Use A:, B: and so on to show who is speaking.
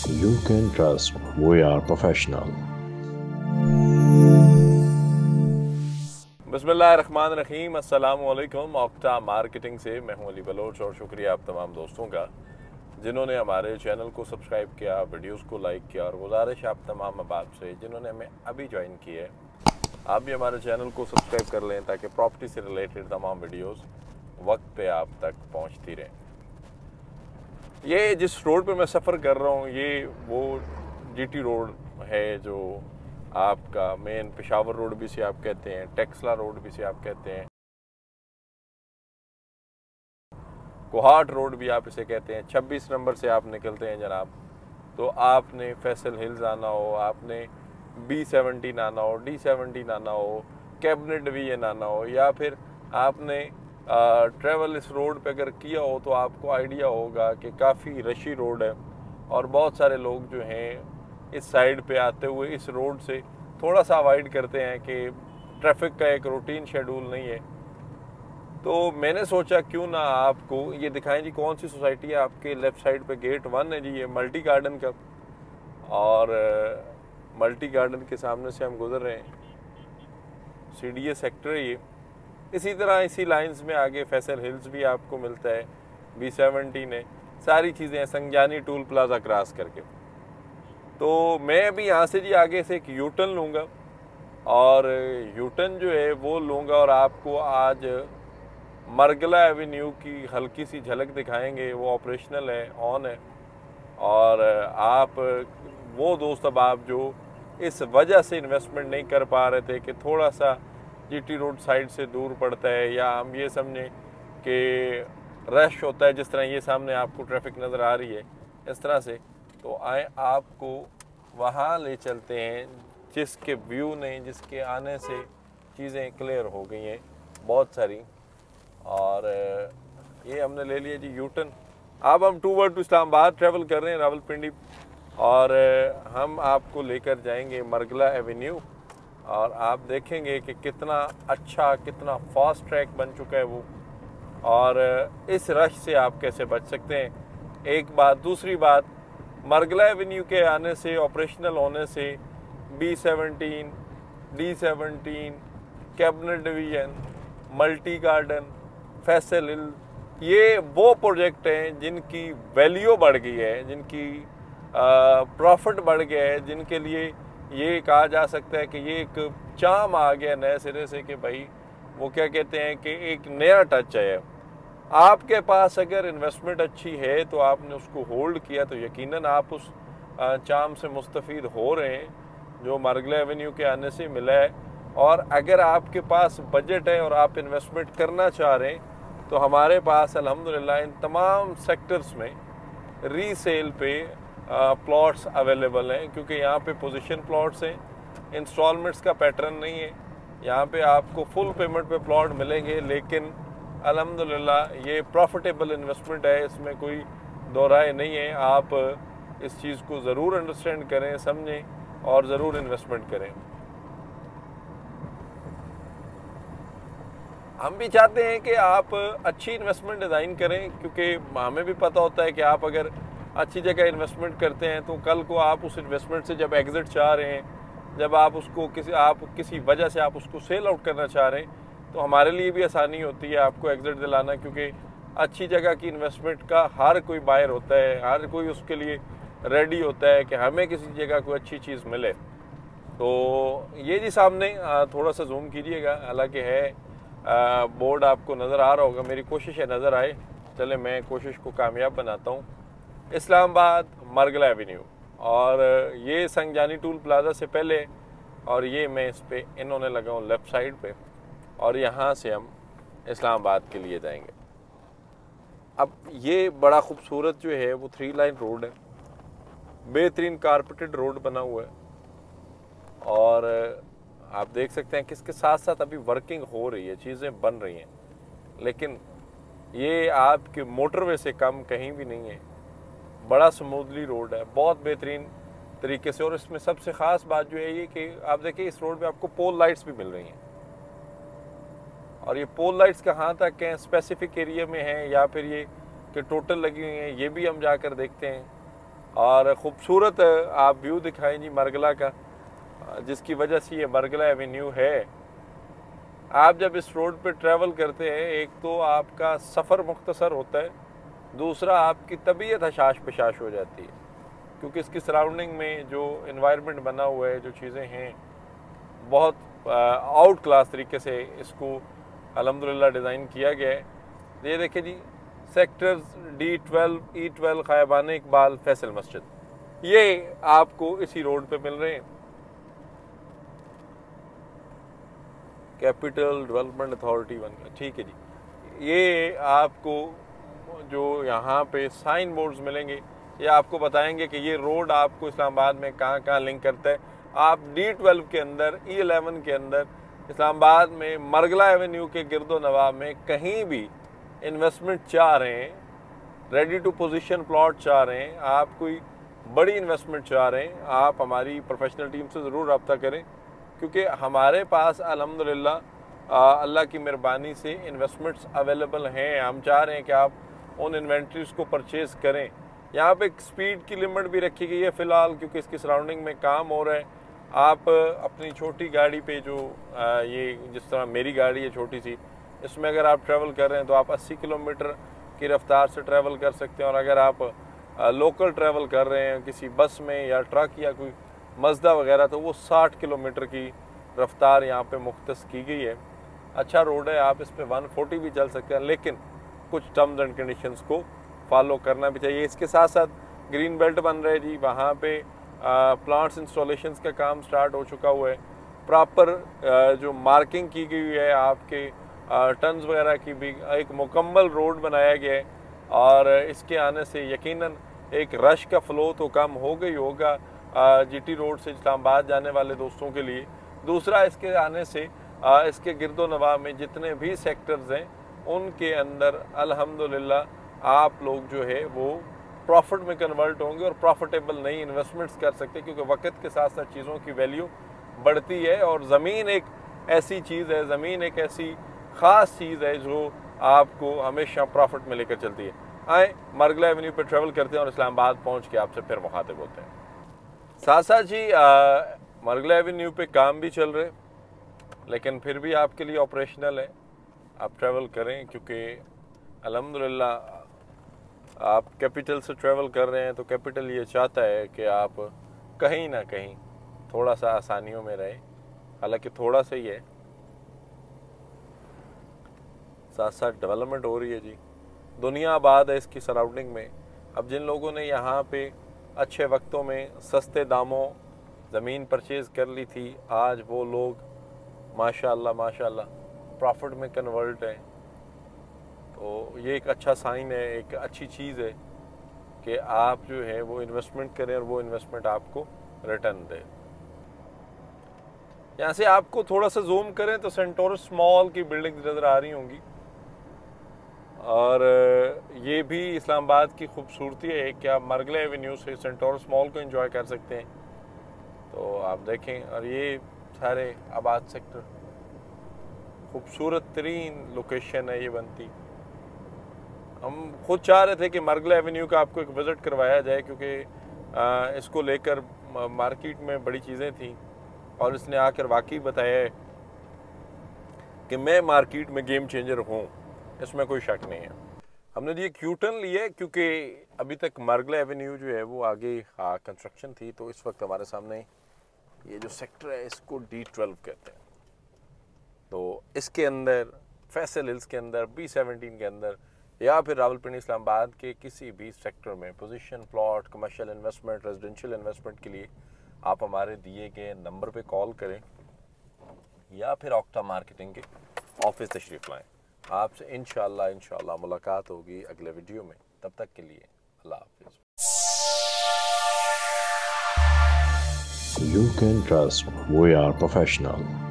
A: You can trust we are professional.
B: बिस्मिल्लाहिर्रहमानिर्रहीम, अस्सलामुअलैकुम। Octa marketing से मैं हूं अली बलोच और शुक्रिया आप तमाम दोस्तों का जिन्होंने हमारे चैनल को सब्सक्राइब किया, वीडियोस को लाइक किया, और गुजारिश आप तमाम अहबाब से जिन्होंने हमें अभी ज्वाइन किया है, आप भी हमारे चैनल को सब्सक्राइब कर लें ताकि प्रॉपर्टी से रिलेटेड तमाम वीडियोस वक्त पे आप तक पहुंचती रहें। ये जिस रोड पे मैं सफ़र कर रहा हूँ ये वो जीटी रोड है जो आपका मेन पेशावर रोड भी से आप कहते हैं, टेक्सला रोड भी से आप कहते हैं, कोहाट रोड भी आप इसे कहते हैं। 26 नंबर से आप निकलते हैं जनाब, तो आपने फैसल हिल्स आना हो, आपने B17 आना हो, D17 आना हो, कैबिनेट डिवीजन आना हो, या फिर आपने ट्रैवल इस रोड पे अगर किया हो तो आपको आइडिया होगा कि काफ़ी रशी रोड है और बहुत सारे लोग जो हैं इस साइड पे आते हुए इस रोड से थोड़ा सा अवॉइड करते हैं कि ट्रैफिक का एक रूटीन शेड्यूल नहीं है। तो मैंने सोचा क्यों ना आपको ये दिखाएं जी कौन सी सोसाइटी है। आपके लेफ़्ट साइड पे गेट 1 है जी, ये मल्टी गार्डन का, और मल्टी गार्डन के सामने से हम गुजर रहे हैं, CDA सेक्टर है ये। इसी तरह इसी लाइंस में आगे फैसल हिल्स भी आपको मिलता है, B17 है, सारी चीज़ें संजानी टूल प्लाजा क्रॉस करके। तो मैं अभी यहाँ से जी आगे से एक यूटर्न लूँगा, और यूटर्न जो है वो लूँगा और आपको आज मरगला एवेन्यू की हल्की सी झलक दिखाएंगे। वो ऑपरेशनल है, ऑन है, और आप वो दोस्त अब आप जो इस वजह से इन्वेस्टमेंट नहीं कर पा रहे थे कि थोड़ा सा जीटी रोड साइड से दूर पड़ता है, या हम ये समझें कि रश होता है, जिस तरह ये सामने आपको ट्रैफिक नज़र आ रही है इस तरह से, तो आए आपको वहाँ ले चलते हैं जिसके व्यू ने, जिसके आने से चीज़ें क्लियर हो गई हैं बहुत सारी। और ये हमने ले लिया जी यूटर्न। अब हम टू इस्लामाबाद ट्रैवल कर रहे हैं, रावलपिंडी, और हम आपको लेकर जाएंगे मरगला एवेन्यू, और आप देखेंगे कि कितना अच्छा, कितना फास्ट ट्रैक बन चुका है वो, और इस रश से आप कैसे बच सकते हैं। एक बात। दूसरी बात, मरगला एवेन्यू के आने से, ऑपरेशनल होने से, B17, D17, cabinet division, multi garden, Faisal hill, ये वो प्रोजेक्ट हैं जिनकी वैल्यू बढ़ गई है, जिनकी प्रॉफिट बढ़ गया है, जिनके लिए ये कहा जा सकता है कि ये एक चाम आ गया नए सिरे से, कि भाई वो क्या कहते हैं कि एक नया टच है। आपके पास अगर इन्वेस्टमेंट अच्छी है तो आपने उसको होल्ड किया तो यकीनन आप उस चाम से मुस्तफ़ीद हो रहे हैं जो मरगला एवेन्यू के आने से मिला है। और अगर आपके पास बजट है और आप इन्वेस्टमेंट करना चाह रहे हैं तो हमारे पास अल्हम्दुलिल्लाह इन तमाम सेक्टर्स में रीसेल पे प्लॉट्स अवेलेबल हैं, क्योंकि यहाँ पे पोजीशन प्लॉट्स हैं, इंस्टॉलमेंट्स का पैटर्न नहीं है। यहाँ पे आपको फुल पेमेंट पे प्लॉट मिलेंगे, लेकिन अल्हम्दुलिल्लाह ये प्रॉफिटेबल इन्वेस्टमेंट है, इसमें कोई दो राय नहीं है। आप इस चीज़ को ज़रूर अंडरस्टैंड करें, समझें और ज़रूर इन्वेस्टमेंट करें। हम भी चाहते हैं कि आप अच्छी इन्वेस्टमेंट डिज़ाइन करें, क्योंकि हमें भी पता होता है कि आप अगर अच्छी जगह इन्वेस्टमेंट करते हैं तो कल को आप उस इन्वेस्टमेंट से जब एग्ज़िट चाह रहे हैं, जब आप उसको किसी वजह से आप उसको सेल आउट करना चाह रहे हैं, तो हमारे लिए भी आसानी होती है आपको एग्ज़िट दिलाना, क्योंकि अच्छी जगह की इन्वेस्टमेंट का हर कोई बायर होता है, हर कोई उसके लिए रेडी होता है कि हमें किसी जगह कोई अच्छी चीज़ मिले। तो ये जी सामने थोड़ा सा जूम कीजिएगा, हालांकि है बोर्ड आपको नज़र आ रहा होगा, मेरी कोशिश है नज़र आए, चले मैं कोशिश को कामयाब बनाता हूँ। इस्लामाबाद मरगला एवेन्यू, और ये संजानी टूल प्लाजा से पहले, और ये मैं इस पे इन्होंने लगाऊँ लेफ़्ट साइड पे, और यहाँ से हम इस्लामाबाद के लिए जाएंगे। अब ये बड़ा खूबसूरत जो है वो 3 लाइन रोड है, बेहतरीन कारपेटेड रोड बना हुआ है, और आप देख सकते हैं कि इसके साथ साथ अभी वर्किंग हो रही है, चीज़ें बन रही हैं, लेकिन ये आपके मोटरवे से कम कहीं भी नहीं है। बड़ा स्मूथली रोड है, बहुत बेहतरीन तरीके से। और इसमें सबसे ख़ास बात जो है ये कि आप देखिए इस रोड पे आपको पोल लाइट्स भी मिल रही हैं, और ये पोल लाइट्स कहाँ तक हैं, स्पेसिफिक एरिया में हैं या फिर ये कि टोटल लगी हुई हैं, ये भी हम जाकर देखते हैं। और ख़ूबसूरत आप व्यू दिखाएं जी मरगला का, जिसकी वजह से ये मरगला एवेन्यू है। आप जब इस रोड पे ट्रैवल करते हैं, एक तो आपका सफ़र मुख्तसर होता है, दूसरा आपकी तबीयत हशाश पेशाश हो जाती है, क्योंकि इसकी सराउंडिंग में जो इन्वायरमेंट बना हुआ है, जो चीज़ें हैं, बहुत आउट क्लास तरीके से इसको अल्हम्दुलिल्लाह डिज़ाइन किया गया है। ये देखिए जी, sectors D12 E12 Khayaban Iqbal Faisal Masjid, ये आपको इसी रोड पे मिल रहे हैं। कैपिटल डेवलपमेंट अथॉरिटी बन गया, ठीक है जी। ये आपको जो यहाँ पे साइन बोर्ड्स मिलेंगे, ये आपको बताएंगे कि ये रोड आपको इस्लामाबाद में कहाँ कहाँ लिंक करता है। आप D12 के अंदर, E11 के अंदर, इस्लामाबाद में मरगला एवेन्यू के गिरदो नवाब में कहीं भी इन्वेस्टमेंट चाह रहे हैं, रेडी टू पोजीशन प्लॉट चाह रहे हैं, आप कोई बड़ी इन्वेस्टमेंट चाह रहे हैं, आप हमारी प्रोफेशनल टीम से ज़रूर रब्ता करें, क्योंकि हमारे पास अल्हम्दुलिल्लाह अल्लाह की मेहरबानी से इन्वेस्टमेंट्स अवेलेबल हैं। हम चाह रहे हैं कि आप उन इन्वेंट्रीज को परचेज़ करें। यहाँ पे एक स्पीड की लिमिट भी रखी गई है फ़िलहाल, क्योंकि इसकी सराउंडिंग में काम हो रहा है। आप अपनी छोटी गाड़ी पे जो ये जिस तरह मेरी गाड़ी है छोटी सी, इसमें अगर आप ट्रैवल कर रहे हैं तो आप 80 किलोमीटर की रफ्तार से ट्रैवल कर सकते हैं। और अगर आप लोकल ट्रैवल कर रहे हैं किसी बस में या ट्रक या कोई मज़दा वगैरह, तो वो 60 किलोमीटर की रफ्तार यहाँ पे मुख्तस की गई है। अच्छा रोड है, आप इस पर 140 भी चल सकते हैं, लेकिन कुछ टर्म्स एंड कंडीशंस को फॉलो करना भी चाहिए। इसके साथ साथ ग्रीन बेल्ट बन रहा है जी, वहाँ पे प्लांट्स इंस्टॉलेशंस का काम स्टार्ट हो चुका हुआ है। प्रॉपर जो मार्किंग की गई है आपके टन्स वगैरह की भी, एक मुकम्मल रोड बनाया गया है। और इसके आने से यकीनन एक रश का फ़्लो तो कम हो गई होगा GT रोड से इस्लामाबाद जाने वाले दोस्तों के लिए। दूसरा, इसके आने से इसके गिरदो नवाब में जितने भी सेक्टर्स हैं, उनके अंदर अल्हम्दुलिल्लाह आप लोग जो है वो प्रॉफिट में कन्वर्ट होंगे और प्रॉफिटेबल नई इन्वेस्टमेंट्स कर सकते हैं, क्योंकि वक्त के साथ साथ चीज़ों की वैल्यू बढ़ती है। और ज़मीन एक ऐसी चीज़ है, ज़मीन एक ऐसी ख़ास चीज़ है जो आपको हमेशा प्रॉफिट में लेकर चलती है। आए मरगला एवेन्यू पर ट्रैवल करते हैं और इस्लामाबाद पहुँच के आपसे फिर मुखातिब होते हैं। साथ साथ जी मरगला एवेन्यू पे काम भी चल रहे, लेकिन फिर भी आपके लिए ऑपरेशनल है, आप ट्रैवल करें, क्योंकि अल्हम्दुलिल्लाह आप कैपिटल से ट्रैवल कर रहे हैं तो कैपिटल ये चाहता है कि आप कहीं ना कहीं थोड़ा सा आसानियों में रहें। हालांकि थोड़ा सा ही है, साथ साथ डेवलपमेंट हो रही है जी, दुनिया आबाद है इसकी सराउंडिंग में। अब जिन लोगों ने यहाँ पे अच्छे वक्तों में सस्ते दामों ज़मीन परचेज़ कर ली थी, आज वो लोग माशाल्लाह माशाल्लाह प्रॉफिट में कन्वर्ट हैं। तो ये एक अच्छा साइन है, एक अच्छी चीज़ है कि आप जो है वो इन्वेस्टमेंट करें और वो इन्वेस्टमेंट आपको रिटर्न दे। यहाँ से आपको थोड़ा सा जूम करें तो सेंटोरस मॉल की बिल्डिंग नज़र आ रही होंगी, और ये भी इस्लामाबाद की खूबसूरती है कि आप मरगला एवेन्यू से सेंटोरस मॉल को एंजॉय कर सकते हैं। तो आप देखें, और ये सारे आबाद सेक्टर, खूबसूरत तरीन लोकेशन है ये बनती। हम खुद चाह रहे थे कि मरगला एवेन्यू का आपको एक विज़िट करवाया जाए, क्योंकि इसको लेकर मार्केट में बड़ी चीज़ें थी, और इसने आकर वाकई बताया है कि मैं मार्केट में गेम चेंजर हूँ, इसमें कोई शक नहीं है। हमने ये क्यूटन लिए क्योंकि अभी तक मरगला एवेन्यू जो है वो आगे कंस्ट्रक्शन थी, तो इस वक्त हमारे सामने ये जो सेक्टर है इसको D12 कहते हैं। तो इसके अंदर फैसल हिल्स के अंदर, B17 के अंदर, या फिर रावलपिंडी इस्लामाबाद के किसी भी सेक्टर में position plot, commercial investment, residential investment के लिए आप हमारे दिए गए नंबर पे कॉल करें, या फिर ऑक्टा मार्केटिंग के ऑफिस तशरीफ़ लाएँ। आपसे इंशाअल्लाह मुलाकात होगी अगले वीडियो में। तब तक के लिए अल्लाह हाफ़िज़।
A: You can trust we are professional.